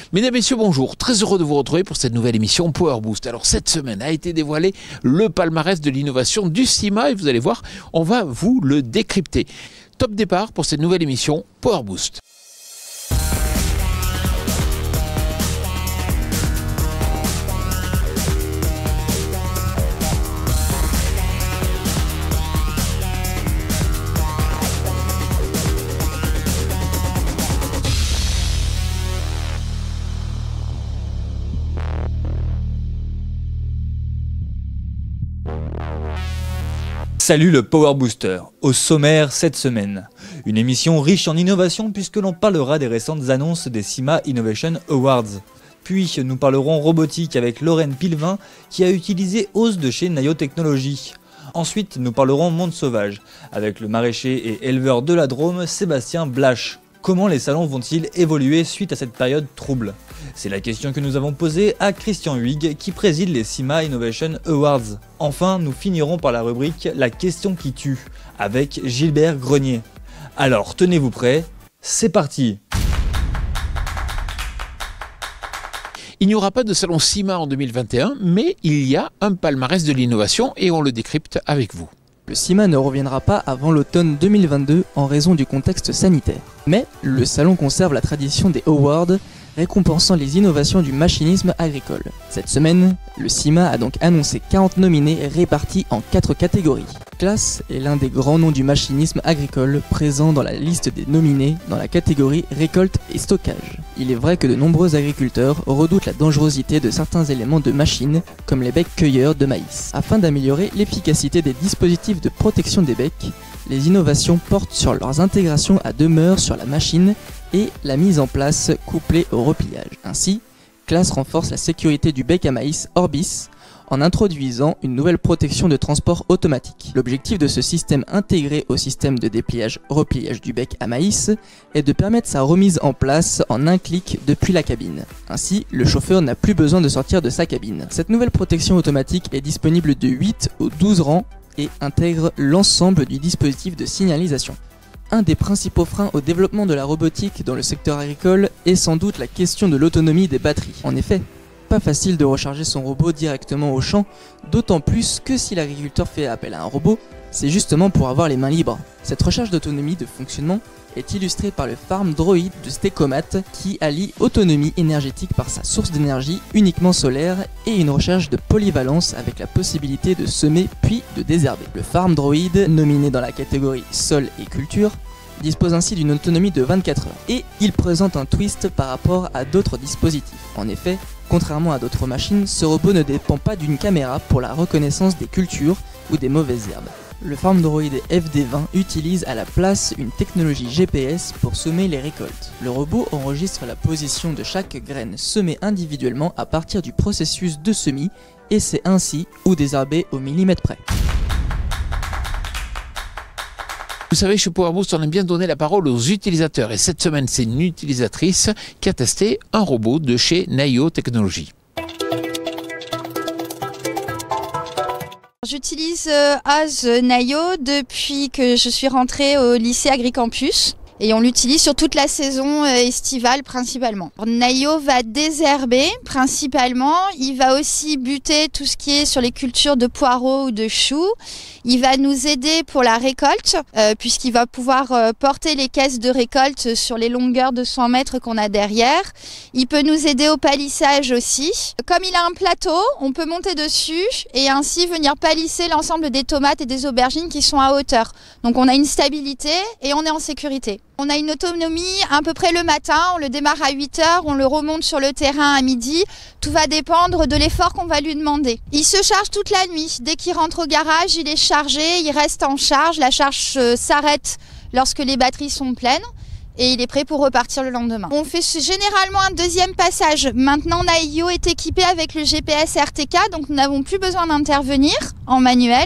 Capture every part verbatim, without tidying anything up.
Mesdames, Messieurs, bonjour. Très heureux de vous retrouver pour cette nouvelle émission Power Boost. Alors, cette semaine a été dévoilé le palmarès de l'innovation du CIMA et vous allez voir, on va vous le décrypter. Top départ pour cette nouvelle émission Power Boost. Salut le Power Booster, au sommaire cette semaine. Une émission riche en innovation puisque l'on parlera des récentes annonces des CIMA Innovation Awards. Puis nous parlerons robotique avec Lorraine Pilvin qui a utilisé O S de chez Naïo Technologies. Ensuite nous parlerons monde sauvage avec le maraîcher et éleveur de la Drôme Sébastien Blache. Comment les salons vont-ils évoluer suite à cette période trouble? C'est la question que nous avons posée à Christian Huyghe qui préside les CIMA Innovation Awards. Enfin, nous finirons par la rubrique La question qui tue avec Gilbert Grenier. Alors, tenez-vous prêts, c'est parti! Il n'y aura pas de salon CIMA en deux mille vingt et un, mais il y a un palmarès de l'innovation et on le décrypte avec vous. Le CIMA ne reviendra pas avant l'automne deux mille vingt-deux en raison du contexte sanitaire. Mais le salon conserve la tradition des awards, récompensant les innovations du machinisme agricole. Cette semaine, le CIMA a donc annoncé quarante nominés répartis en quatre catégories. Claas est l'un des grands noms du machinisme agricole présent dans la liste des nominés dans la catégorie récolte et stockage. Il est vrai que de nombreux agriculteurs redoutent la dangerosité de certains éléments de machines comme les becs cueilleurs de maïs. Afin d'améliorer l'efficacité des dispositifs de protection des becs, les innovations portent sur leurs intégrations à demeure sur la machine et la mise en place couplée au repliage. Ainsi, Claas renforce la sécurité du bec à maïs Orbis en introduisant une nouvelle protection de transport automatique. L'objectif de ce système intégré au système de dépliage-repliage du bec à maïs est de permettre sa remise en place en un clic depuis la cabine. Ainsi, le chauffeur n'a plus besoin de sortir de sa cabine. Cette nouvelle protection automatique est disponible de huit au douze rangs et intègre l'ensemble du dispositif de signalisation. Un des principaux freins au développement de la robotique dans le secteur agricole est sans doute la question de l'autonomie des batteries. En effet, pas facile de recharger son robot directement au champ, d'autant plus que si l'agriculteur fait appel à un robot, c'est justement pour avoir les mains libres. Cette recherche d'autonomie de fonctionnement est illustrée par le Farm Droid de Stecomat qui allie autonomie énergétique par sa source d'énergie uniquement solaire et une recherche de polyvalence avec la possibilité de semer puis de désherber. Le Farm Droid, nominé dans la catégorie sol et culture, dispose ainsi d'une autonomie de vingt-quatre heures et il présente un twist par rapport à d'autres dispositifs. En effet, contrairement à d'autres machines, ce robot ne dépend pas d'une caméra pour la reconnaissance des cultures ou des mauvaises herbes. Le Farm Droid F D vingt utilise à la place une technologie G P S pour semer les récoltes. Le robot enregistre la position de chaque graine semée individuellement à partir du processus de semis et sait ainsi où désherber au millimètre près. Vous savez, chez Power Boost, on aime bien donner la parole aux utilisateurs et cette semaine, c'est une utilisatrice qui a testé un robot de chez Naïo Technologies. J'utilise euh, O S Naïo depuis que je suis rentrée au lycée Agricampus et on l'utilise sur toute la saison euh, estivale principalement. Naïo va désherber principalement, il va aussi buter tout ce qui est sur les cultures de poireaux ou de choux. Il va nous aider pour la récolte euh, puisqu'il va pouvoir euh, porter les caisses de récolte sur les longueurs de cent mètres qu'on a derrière. Il peut nous aider au palissage aussi. Comme il a un plateau, on peut monter dessus et ainsi venir palisser l'ensemble des tomates et des aubergines qui sont à hauteur. Donc on a une stabilité et on est en sécurité. On a une autonomie à peu près le matin, on le démarre à huit heures, on le remonte sur le terrain à midi. Tout va dépendre de l'effort qu'on va lui demander. Il se charge toute la nuit. Dès qu'il rentre au garage, il est chargé, il reste en charge. La charge euh, s'arrête lorsque les batteries sont pleines et il est prêt pour repartir le lendemain. On fait généralement un deuxième passage. Maintenant, Naïo est équipé avec le G P S R T K, donc nous n'avons plus besoin d'intervenir en manuel.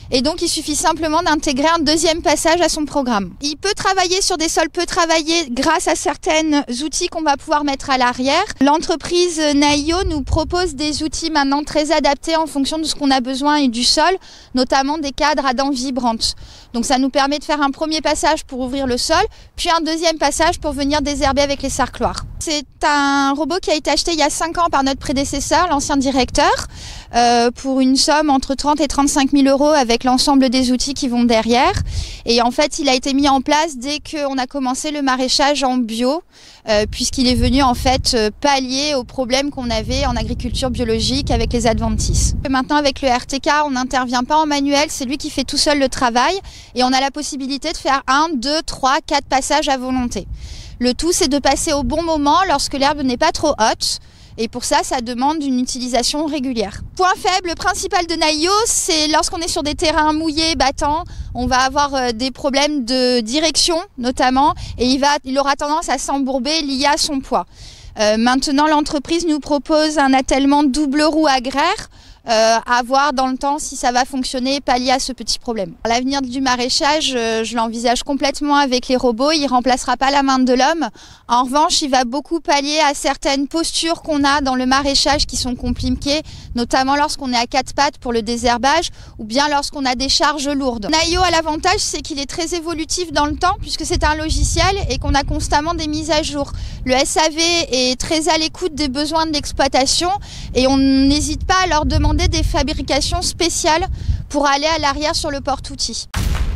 Et donc il suffit simplement d'intégrer un deuxième passage à son programme. Il peut travailler sur des sols peu travaillés grâce à certains outils qu'on va pouvoir mettre à l'arrière. L'entreprise Naio nous propose des outils maintenant très adaptés en fonction de ce qu'on a besoin et du sol, notamment des cadres à dents vibrantes. Donc ça nous permet de faire un premier passage pour ouvrir le sol, puis un deuxième passage pour venir désherber avec les sarcloirs. C'est un robot qui a été acheté il y a cinq ans par notre prédécesseur, l'ancien directeur, euh, pour une somme entre trente et trente-cinq mille euros avec l'ensemble des outils qui vont derrière. Et en fait, il a été mis en place dès qu'on a commencé le maraîchage en bio, euh, puisqu'il est venu en fait pallier aux problèmes qu'on avait en agriculture biologique avec les adventices. Maintenant, avec le R T K, on n'intervient pas en manuel, c'est lui qui fait tout seul le travail et on a la possibilité de faire un, deux, trois, quatre passages à volonté. Le tout, c'est de passer au bon moment lorsque l'herbe n'est pas trop haute. Et pour ça, ça demande une utilisation régulière. Point faible principal de Naio, c'est lorsqu'on est sur des terrains mouillés, battants, on va avoir des problèmes de direction notamment, et il, va, il aura tendance à s'embourber lié à son poids. Euh, maintenant, l'entreprise nous propose un attellement double roue agraire, Euh, à voir dans le temps si ça va fonctionner et pallier à ce petit problème. L'avenir du maraîchage, euh, je l'envisage complètement avec les robots, il ne remplacera pas la main de l'homme. En revanche, il va beaucoup pallier à certaines postures qu'on a dans le maraîchage qui sont compliquées, notamment lorsqu'on est à quatre pattes pour le désherbage ou bien lorsqu'on a des charges lourdes. Naio a l'avantage, c'est qu'il est très évolutif dans le temps puisque c'est un logiciel et qu'on a constamment des mises à jour. Le S A V est très à l'écoute des besoins de l'exploitation et on n'hésite pas à leur demander des fabrications spéciales pour aller à l'arrière sur le porte-outils.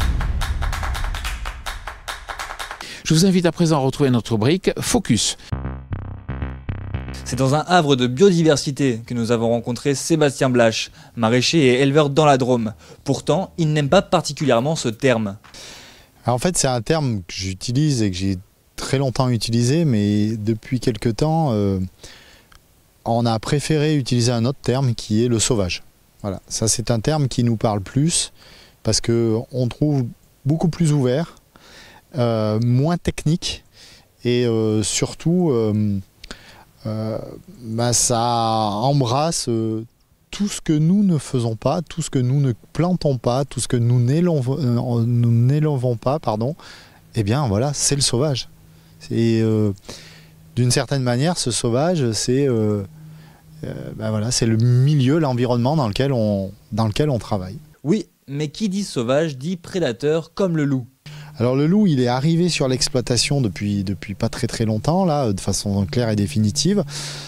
Je vous invite à présent à retrouver notre rubrique Focus. C'est dans un havre de biodiversité que nous avons rencontré Sébastien Blache, maraîcher et éleveur dans la Drôme. Pourtant, il n'aime pas particulièrement ce terme. Alors en fait, c'est un terme que j'utilise et que j'ai très longtemps utilisé, mais depuis quelque temps, euh, on a préféré utiliser un autre terme qui est le sauvage. Voilà, ça c'est un terme qui nous parle plus parce qu'on trouve beaucoup plus ouvert, euh, moins technique et euh, surtout euh, euh, bah, ça embrasse euh, tout ce que nous ne faisons pas, tout ce que nous ne plantons pas, tout ce que nous n'élevons euh, nous n'élevons pas, pardon. Eh bien voilà, c'est le sauvage. C'est euh, d'une certaine manière, ce sauvage, c'est euh, euh, ben voilà, c'est le milieu, l'environnement dans lequel on, dans lequel on travaille. Oui, mais qui dit sauvage dit prédateur comme le loup. Alors le loup, il est arrivé sur l'exploitation depuis, depuis pas très très longtemps, là, de façon claire et définitive.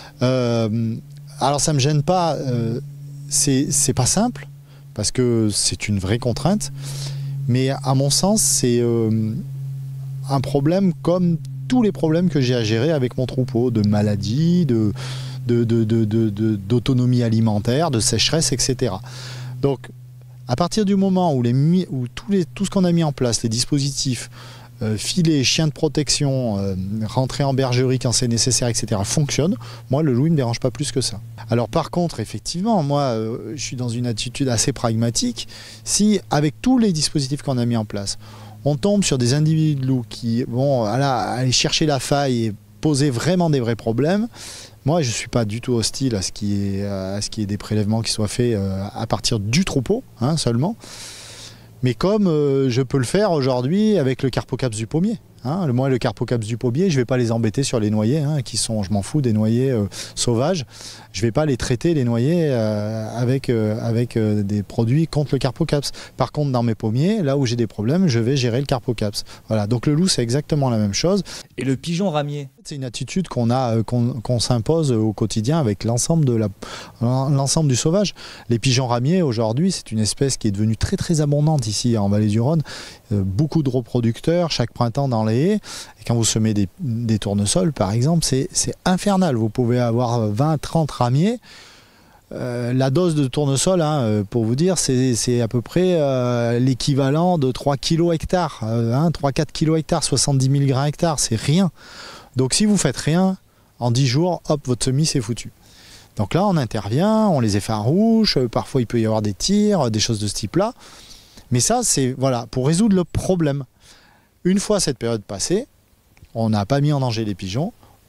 Euh, alors ça me gêne pas, euh, c'est, c'est pas simple, parce que c'est une vraie contrainte, mais à mon sens, c'est euh, un problème comme tous les problèmes que j'ai à gérer avec mon troupeau, de maladies, de, de, de, de, de, de, d'autonomie alimentaire, de sécheresse, et cetera. Donc, à partir du moment où, les, où tous les, tout ce qu'on a mis en place, les dispositifs, euh, filets, chiens de protection, euh, rentrer en bergerie quand c'est nécessaire, et cetera, fonctionnent, moi, le loup, il ne me dérange pas plus que ça. Alors, par contre, effectivement, moi, euh, je suis dans une attitude assez pragmatique. Si, avec tous les dispositifs qu'on a mis en place, on tombe sur des individus de loups qui vont aller chercher la faille et poser vraiment des vrais problèmes. Moi, je ne suis pas du tout hostile à ce qui est, à ce qui est des prélèvements qui soient faits à partir du troupeau, hein, seulement. Mais comme euh, je peux le faire aujourd'hui avec le Carpocaps du pommier. Hein, moi, le Carpocaps du pommier, je ne vais pas les embêter sur les noyers, hein, qui sont, je m'en fous, des noyers euh, sauvages. Je ne vais pas les traiter, les noyers, euh, avec, euh, avec euh, des produits contre le Carpocaps. Par contre, dans mes pommiers, là où j'ai des problèmes, je vais gérer le Carpocaps. Voilà. Donc le loup, c'est exactement la même chose. Et le pigeon ramier? C'est une attitude qu'on a, euh, qu'on, qu'on s'impose au quotidien avec l'ensemble de la, l'ensemble du sauvage. Les pigeons ramiers, aujourd'hui, c'est une espèce qui est devenue très très abondante ici en Vallée du Rhône. Euh, beaucoup de reproducteurs chaque printemps dans les haies. Et quand vous semez des, des tournesols, par exemple, c'est, c'est infernal. Vous pouvez avoir vingt, trente ramiers. Euh, la dose de tournesol, hein, pour vous dire, c'est, c'est à peu près euh, l'équivalent de trois kilos hectares. Euh, hein, trois à quatre kilos hectares, soixante-dix mille grains hectares, c'est rien. Donc si vous faites rien, en dix jours, hop, votre semis c'est foutu. Donc là, on intervient, on les effarouche, parfois il peut y avoir des tirs, des choses de ce type-là. Mais ça, c'est voilà, pour résoudre le problème. Une fois cette période passée, on n'a pas mis en danger les pigeons,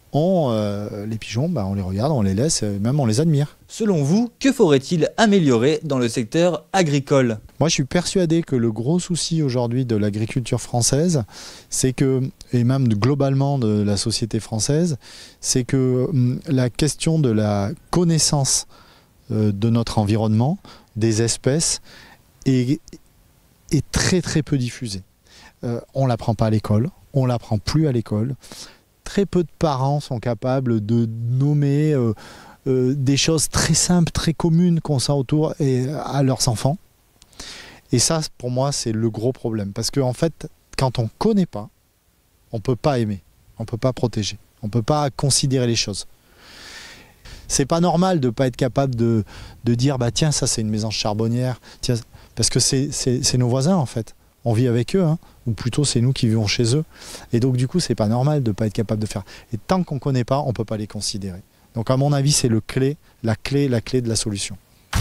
on, euh, les pigeons, bah, on les regarde, on les laisse, même on les admire. Selon vous, que faudrait-il améliorer dans le secteur agricole ? Moi, je suis persuadé que le gros souci aujourd'hui de l'agriculture française, c'est que, et même globalement de la société française, c'est que hum, la question de la connaissance euh, de notre environnement, des espèces, est, est très très peu diffusée. Euh, on ne l'apprend pas à l'école, on ne l'apprend plus à l'école. Très peu de parents sont capables de nommer euh, euh, des choses très simples, très communes qu'on sent autour et, à leurs enfants. Et ça, pour moi, c'est le gros problème. Parce qu'en en fait, quand on ne connaît pas, on ne peut pas aimer, on ne peut pas protéger, on ne peut pas considérer les choses. C'est pas normal de ne pas être capable de, de dire bah, « tiens, ça c'est une mésange charbonnière », parce que c'est, c'est, c'est nos voisins en fait. On vit avec eux, hein, ou plutôt c'est nous qui vivons chez eux. Et donc du coup, c'est pas normal de ne pas être capable de faire. Et tant qu'on ne connaît pas, on ne peut pas les considérer. Donc à mon avis, c'est le clé, la clé, la clé de la solution.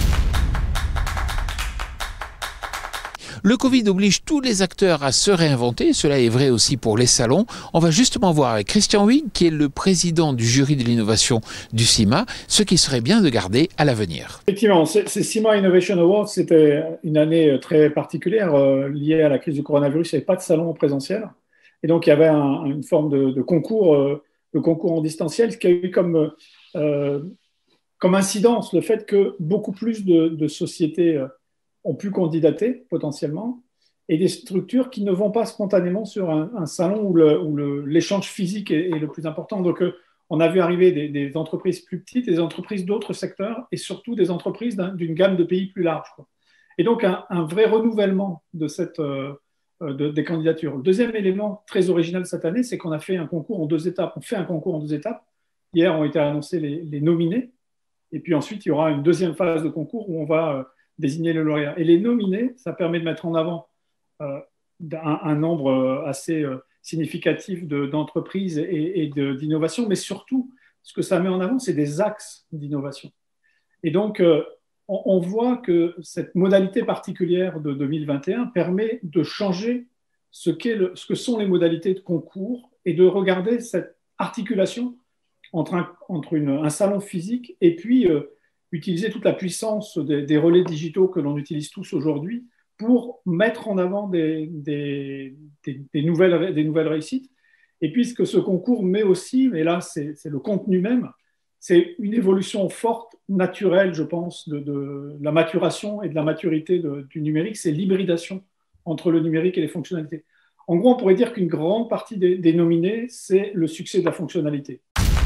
Le Covid oblige tous les acteurs à se réinventer, cela est vrai aussi pour les salons. On va justement voir avec Christian Huyghe, qui est le président du jury de l'innovation du CIMA, ce qui serait bien de garder à l'avenir. Effectivement, ces CIMA Innovation Awards, c'était une année très particulière euh, liée à la crise du coronavirus. Il n'y avait pas de salon en présentiel. Et donc, il y avait un, une forme de, de concours, euh, de concours en distanciel, ce qui a eu comme, euh, comme incidence le fait que beaucoup plus de, de sociétés euh, ont pu candidater potentiellement, et des structures qui ne vont pas spontanément sur un, un salon où, le, où le, l'échange physique est, est le plus important. Donc, euh, on a vu arriver des, des entreprises plus petites, des entreprises d'autres secteurs, et surtout des entreprises d'un, d'une gamme de pays plus large, quoi. Et donc, un, un vrai renouvellement de cette, euh, de, des candidatures. Le deuxième élément très original cette année, c'est qu'on a fait un concours en deux étapes. On fait un concours en deux étapes. Hier ont été annoncés les, les nominés, et puis ensuite, il y aura une deuxième phase de concours où on va euh, désigner le lauréat. Et les nominés, ça permet de mettre en avant euh, un, un nombre assez euh, significatif de, d'entreprises et, et de, d'innovations, mais surtout, ce que ça met en avant, c'est des axes d'innovation. Et donc, euh, on, on voit que cette modalité particulière de deux mille vingt et un permet de changer ce, qu'est le, ce que sont les modalités de concours et de regarder cette articulation entre un, entre une, un salon physique et puis euh, utiliser toute la puissance des, des relais digitaux que l'on utilise tous aujourd'hui pour mettre en avant des, des, des, des, nouvelles, des nouvelles réussites. Et puisque ce concours met aussi, mais là c'est, c'est le contenu même, c'est une évolution forte, naturelle, je pense, de, de la maturation et de la maturité de, du numérique, c'est l'hybridation entre le numérique et les fonctionnalités. En gros, on pourrait dire qu'une grande partie des, des nominés, c'est le succès de la fonctionnalité.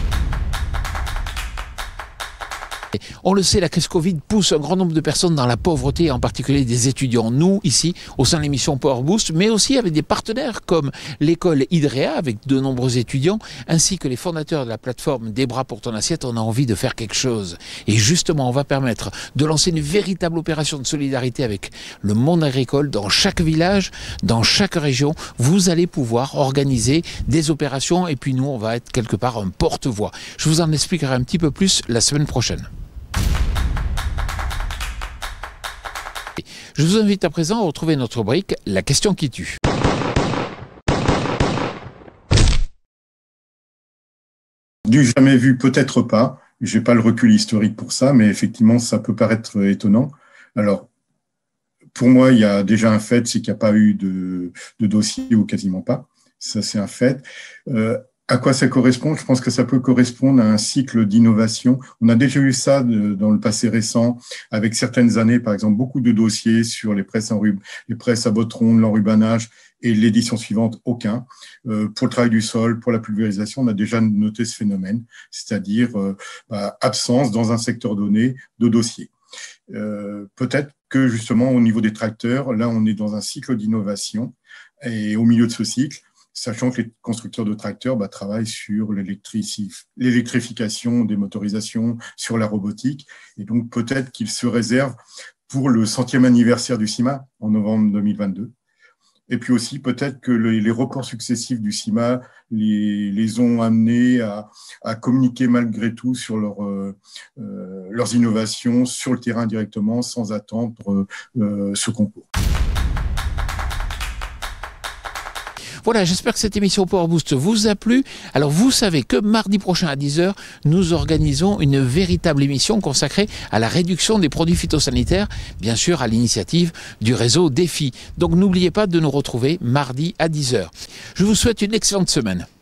On le sait, la crise Covid pousse un grand nombre de personnes dans la pauvreté, en particulier des étudiants. Nous, ici, au sein de l'émission Power Boost, mais aussi avec des partenaires comme l'école IDREA, avec de nombreux étudiants, ainsi que les fondateurs de la plateforme Des bras pour ton assiette, on a envie de faire quelque chose. Et justement, on va permettre de lancer une véritable opération de solidarité avec le monde agricole dans chaque village, dans chaque région. Vous allez pouvoir organiser des opérations et puis nous, on va être quelque part un porte-voix. Je vous en expliquerai un petit peu plus la semaine prochaine. Je vous invite à présent à retrouver notre rubrique « La question qui tue ». Du jamais vu, peut-être pas. Je n'ai pas le recul historique pour ça, mais effectivement, ça peut paraître étonnant. Alors, pour moi, il y a déjà un fait, c'est qu'il n'y a pas eu de, de dossier ou quasiment pas. Ça, c'est un fait. Euh, À quoi ça correspond? Je pense que ça peut correspondre à un cycle d'innovation. On a déjà eu ça de, dans le passé récent, avec certaines années, par exemple, beaucoup de dossiers sur les presses, enrub- les presses à bottron, l'enrubanage, et l'édition suivante, aucun. Euh, pour le travail du sol, pour la pulvérisation, on a déjà noté ce phénomène, c'est-à-dire euh, bah, absence dans un secteur donné de dossiers. Euh, peut-être que justement, au niveau des tracteurs, là, on est dans un cycle d'innovation, et au milieu de ce cycle, sachant que les constructeurs de tracteurs bah, travaillent sur l'électrification des motorisations, sur la robotique. Et donc, peut-être qu'ils se réservent pour le centième anniversaire du CIMA en novembre deux mille vingt-deux. Et puis aussi, peut-être que le, les reports successifs du CIMA les, les ont amenés à, à communiquer malgré tout sur leur, euh, euh, leurs innovations sur le terrain directement sans attendre euh, ce concours. Voilà, j'espère que cette émission Power Boost vous a plu. Alors vous savez que mardi prochain à dix heures, nous organisons une véritable émission consacrée à la réduction des produits phytosanitaires, bien sûr à l'initiative du réseau Défi. Donc n'oubliez pas de nous retrouver mardi à dix heures. Je vous souhaite une excellente semaine.